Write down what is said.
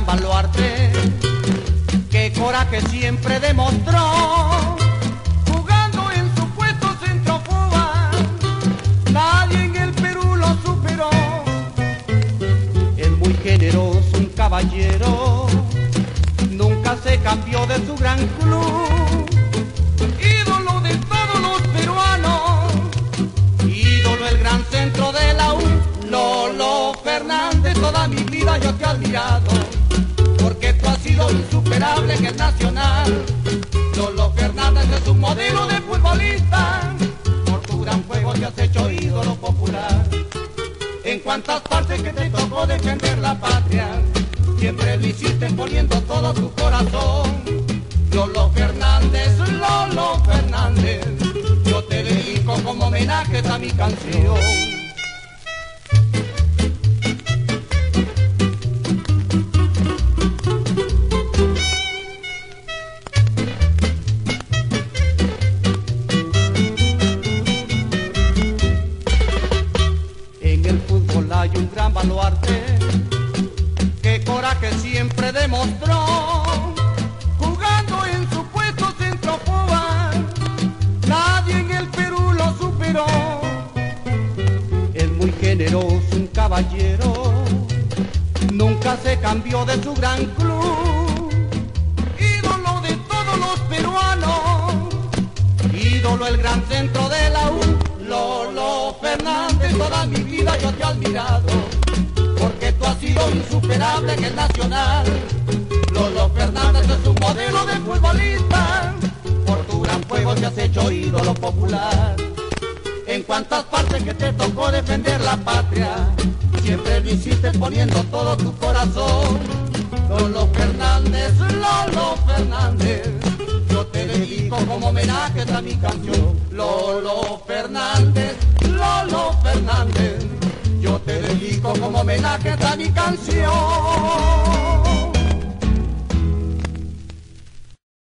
baluarte, qué coraje siempre demostró, jugando en su puesto centrofuga, nadie en el Perú lo superó. Es muy generoso, un caballero, nunca se cambió de su gran club, ídolo de todos los peruanos, ídolo el gran centro de la U. Lolo Fernández, toda mi vida yo te he admirado, porque tú has sido insuperable en el Nacional. Lolo Fernández es un modelo de futbolista, por tu gran juego te has hecho ídolo popular. En cuantas partes que te tocó defender la patria, siempre lo hiciste poniendo todo tu corazón. Lolo Fernández, yo te dedico como homenaje a mi canción. En el fútbol hay un gran baluarte, qué coraje siempre demostró, jugando en su puesto centrofuga, nadie en el Perú lo superó. Es muy generoso, un caballero, nunca se cambió de su gran club, ídolo de todos los peruanos, ídolo el gran centro de la U. Lolo Fernández, toda mi vida yo te he admirado, porque tú has sido insuperable en el Nacional. Lolo Fernández es un modelo de futbolista, por tu gran juego te has hecho ídolo popular. En cuantas partes que te tocó defender la patria, siempre lo hiciste poniendo todo tu corazón. Lolo Fernández, yo te dedico como homenaje a mi canción. Lolo Fernández, yo te dedico como homenaje a mi canción.